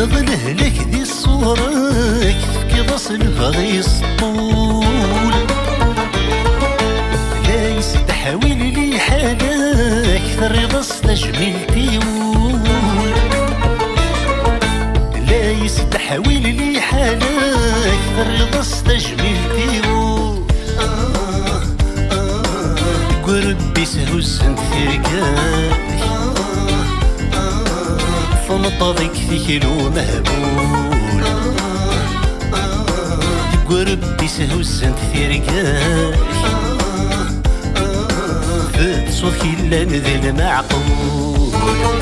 تظله لك ذي الصورك تفكي ضصل بغي الطول لا يستحويل لي حالك الرضا استجمل تيول لا يستحويل لي حالك الرضا استجمل تيول قربي سهوس انت ثرقاك فنطضك في كيلو مهبول قربي سهوس انت ثرقاك فتصوت كلا نذل معقول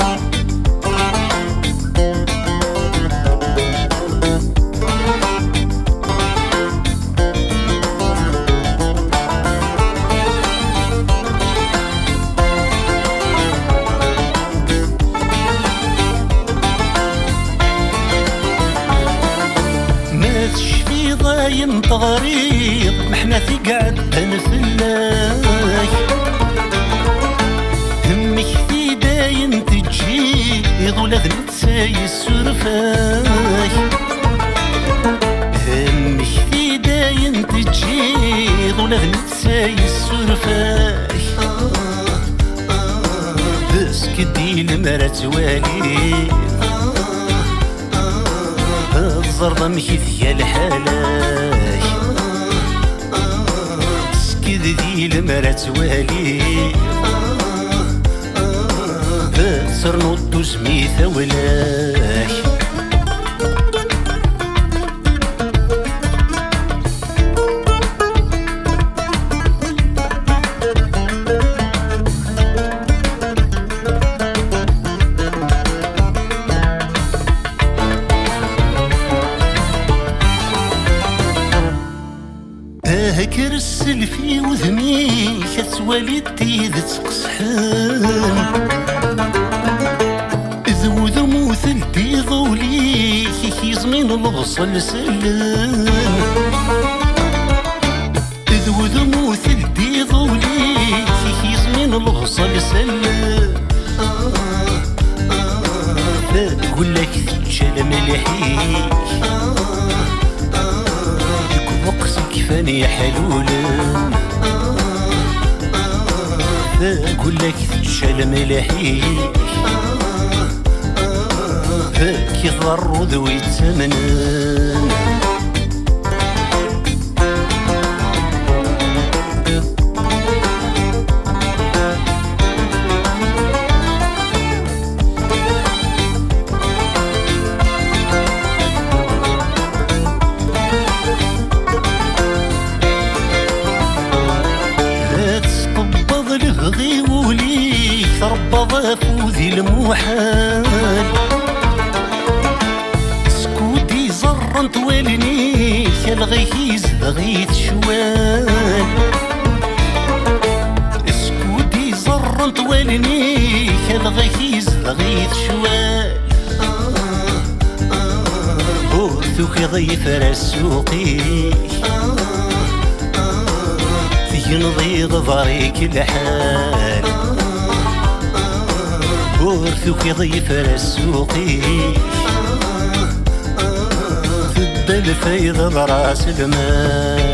انت غريب محنا في قعد نفلاك همك في داين تجي يضولك نتساي السرفاك همك في داين تجي يضولك نتساي السرفاك بس كدي المرا توالي الزرطة مشيت يا الحالاي سكد ذي المرا توالي بسر نوضو سميثة ولاي كرسل في وذني كتوالدتي ذا تقصحان ذو ذمو ثلتي ضولي كيزمين البصل سلان ذو ذمو ثلتي ضولي كيزمين البصل سلان تقول لك تجال ملحيك كفاني حلولا اقول لك تشال ملاحيك كي ضروا ذوي الثمنان غيولي تربى فوذي المحال سكوتي زرنت والني كالغيز بغيت شوال سكوتي زرنت والني كالغيز بغيت شوال بوثوك ضيف رسوقي ينضي ضفريك الحال ورثوك يضيف رسوقي تبدل فيض براس المال